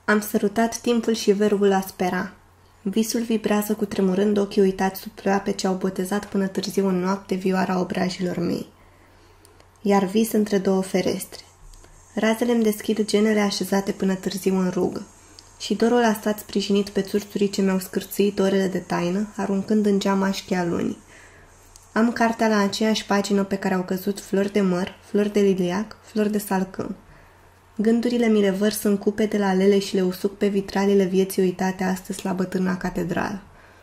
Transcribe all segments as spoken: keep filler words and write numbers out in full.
Am sărutat timpul și verbul a spera. Visul vibrează cu tremurând ochii uitați sub ploape ce au botezat până târziu în noapte vioara obrajilor mei. Iar vis între două ferestre. Razele îmi deschid genele așezate până târziu în rugă. Și dorul a stat sprijinit pe țurțurii ce mi-au scârțuit orele de taină, aruncând în geam așchea lunii. Am cartea la aceeași pagină pe care au căzut flori de măr, flori de liliac, flori de salcâm. Gândurile mi le vărs în cupe de la alele și le usuc pe vitralele vieții uitate astăzi la bătrâna catedrală.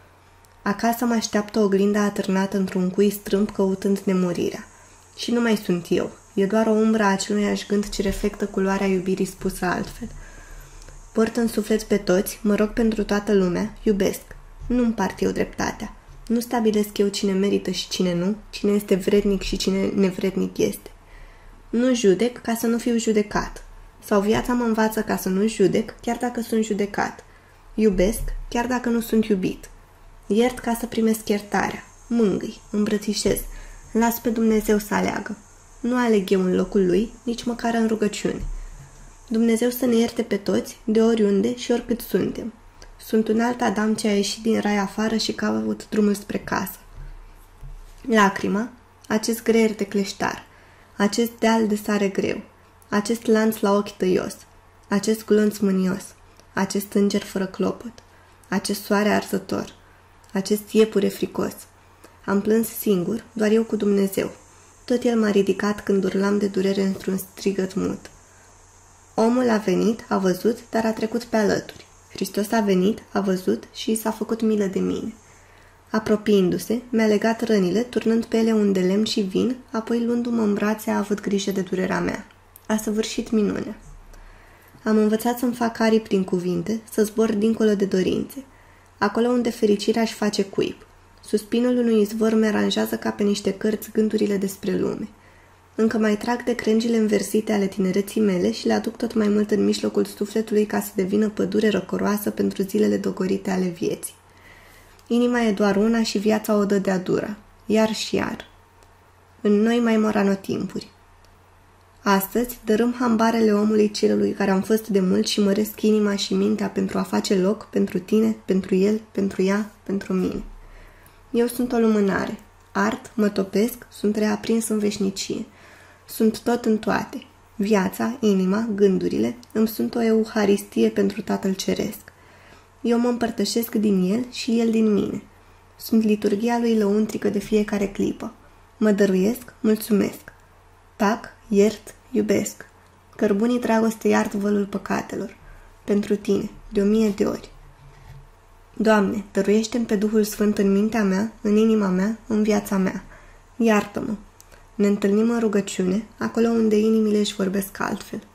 Acasă mă așteaptă oglinda atârnată într-un cui strâmb căutând nemurirea. Și nu mai sunt eu, e doar o umbră a aceluiași gând ce reflectă culoarea iubirii spusă altfel. Port în suflet pe toți, mă rog pentru toată lumea, iubesc. Nu împart eu dreptatea. Nu stabilesc eu cine merită și cine nu, cine este vrednic și cine nevrednic este. Nu judec ca să nu fiu judecat. Sau viața mă învață ca să nu judec, chiar dacă sunt judecat. Iubesc, chiar dacă nu sunt iubit. Iert ca să primesc iertarea. Mângâi, îmbrățișez. Las pe Dumnezeu să aleagă. Nu aleg eu în locul lui, nici măcar în rugăciune. Dumnezeu să ne ierte pe toți, de oriunde și oricât suntem. Sunt un alt Adam ce a ieșit din rai afară și caut drumul spre casă. Lacrima, acest greier de cleștar, acest deal de sare greu, acest lanț la ochi tăios, acest glonț mânios, acest înger fără clopot, acest soare arzător, acest iepure fricos. Am plâns singur, doar eu cu Dumnezeu. Tot el m-a ridicat când urlam de durere într-un strigăt mut. Omul a venit, a văzut, dar a trecut pe alături. Hristos a venit, a văzut și i s-a făcut milă de mine. Apropiindu-se, mi-a legat rănile, turnând pe ele un de lemn și vin, apoi luându-mă în brațe a avut grijă de durerea mea. A săvârșit minunea. Am învățat să-mi fac aripi prin cuvinte, să zbor dincolo de dorințe. Acolo unde fericirea își face cuib. Suspinul unui izvor mi aranjează ca pe niște cărți gândurile despre lume. Încă mai trag de crengile înversite ale tinereții mele și le aduc tot mai mult în mijlocul sufletului ca să devină pădure răcoroasă pentru zilele dogorite ale vieții. Inima e doar una și viața o dă de-a dura, iar și iar. În noi mai mor anotimpuri. Astăzi dărâm hambarele omului celui care am fost de mult și măresc inima și mintea pentru a face loc pentru tine, pentru el, pentru ea, pentru mine. Eu sunt o lumânare. Ard, mă topesc, sunt reaprins în veșnicie. Sunt tot în toate. Viața, inima, gândurile îmi sunt o euharistie pentru Tatăl Ceresc. Eu mă împărtășesc din el și el din mine. Sunt liturghia lui lăuntrică de fiecare clipă. Mă dăruiesc, mulțumesc. Tac, iert, iubesc. Cărbunii dragostei ard vălul păcatelor. Pentru tine, de o mie de ori. Doamne, dăruiește-mi pe Duhul Sfânt în mintea mea, în inima mea, în viața mea. Iartă-mă! Ne întâlnim în rugăciune, acolo unde inimile își vorbesc altfel.